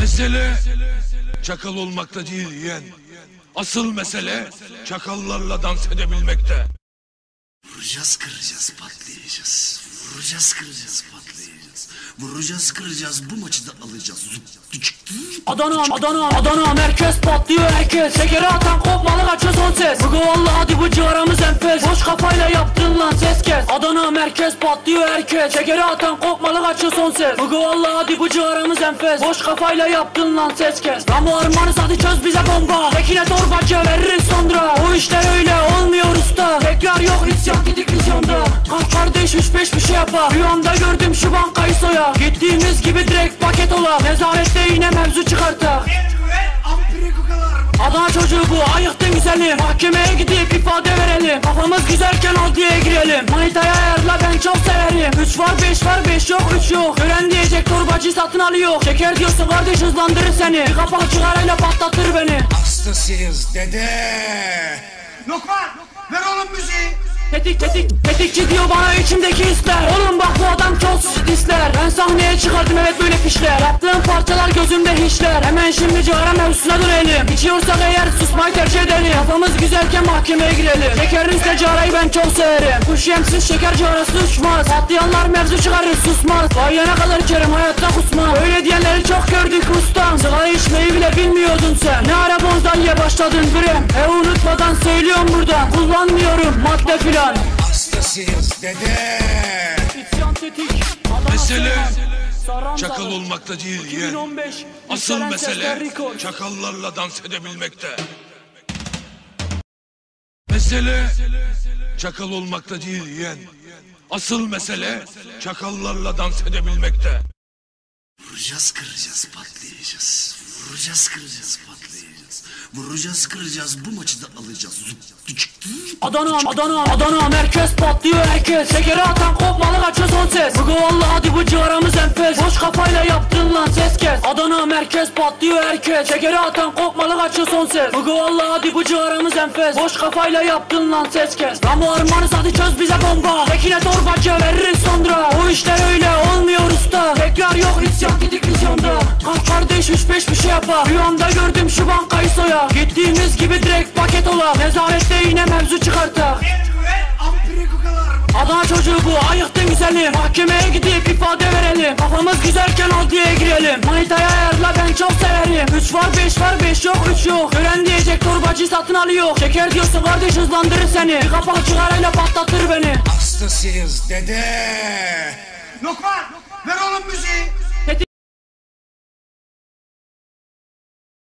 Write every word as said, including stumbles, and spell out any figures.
Mesele çakal olmakta değil yeğen. Asıl mesele çakallarla dans edebilmekte. Vuracağız, kıracağız, patlayacağız. Vuracağız, kıracağız, patlayacağız. Vuracağız, kıracağız, bu maçı da alacağız. Adana, Adana, Adana merkez patlıyor herkes. Şekeri atan kopmalı kaçıyor son ses. Bugü valla hadi bu civarımız enfes. Boş kafayla yaptın lan ses kes. Adana merkez patlıyor herkes. Şekeri atan kopmalı kaçıyor son ses. Bugü valla hadi bu civarımız enfes. Boş kafayla yaptın lan ses kes. Ramo armanız hadi çöz bize bomba. Tekine torbacı veririz sonra. O işler öyle olmuyor usta. Tekrar yok isyan dedik vizyonda. Kaç kardeş üç beş bir şey yapar. Rüyamda gördüm şu bankayı soya. Gittiğimiz gibi direkt paket ola. Nezarette yine mevzu çıkarta. Adana çocuğu bu, ayıktın güzelim. Mahkemeye gidip ifade verelim. Kafamız güzelken adliyeye girelim. Manitaya ayarla ben çok severim. Üç var beş var beş yok üç yok. Gören diyecek torbacı satın alıyor. Şeker diyorsun kardeş hızlandırır seni. Bir kapak çıkarayla patlatır beni. Hastasıyız dede. Lokman, ver oğlum müziği. Tetik tetik tetikçi diyor bana içimdeki hisler. Oğlum bak bu adam çok disler. Ben sahneye çıkardım evet böyle fişler. Yaptığım parçalar gözümde hiçler. Hemen şimdi cigara mevzusuna dönelim. İçiyorsak eğer susmayı tercih edelim. Kafamız güzelken mahkemeye girelim. Şekerimizle cigarayı ben çok severim. Kuş yemsiz şeker cigarası uçmaz. Patlayanlar mevzu çıkarır susmaz. Bayana kadar içerim hayatta kusmaz. Öyle diyenleri çok gördük ustam. Sigara içmeyi bile bilmiyordun sen. Ne ara bonzaiye başladın birem. E unutmadan söylüyorum buradan. Kullanmıyorum madde filan. Hastasıyız dede. Mesele çakal olmakta değil yeğen. Asıl mesele çakallarla dans edebilmekte. Mesele çakal olmakta değil yeğen. Asıl mesele çakallarla dans edebilmekte. Vuracağız, kıracağız, patlayacağız. Vuracağız, kıracağız, patlayacağız. Vuracağız, kıracağız, bu maçı da alacağız. Adana, Adana, Adana merkez patlıyor herkes. Şekeri atan kopmalı kaçıyor son ses. Bugü valla hadi bu civarımız enfes. Boş kafayla yaptın lan ses kes. Adana merkez patlıyor herkes. Şekeri atan kopmalı kaçıyor son ses. Bugü valla hadi bu civarımız enfes. Boş kafayla yaptın lan ses kes. Ramo armanız hadi çöz bize bomba. Tekine torbacı veririz sonra. O işler öyle olmuyor usta. Tekrar yok isyan dedik vizyonda. Kaç kardeş üç beş bir şey yapar. Rüyamda gördüm şu bankayı soya. Gittiğimiz gibi direkt paket ola. Nezarette yine mevzu çıkarta. Adana çocuğu bu, ayıktın güzelim. Mahkemeye gidip ifade verelim. Kafamız güzelken adliyeye girelim. Manitaya ayarla ben çok severim. Üç var beş var beş yok üç yok. Gören diyecek torbacı satın alıyor. Şeker diyorsun kardeş hızlandırır seni. Bir kapak çıkarayla patlatır beni. Hastasıyız dede. Lokman, ver oğlum müziği.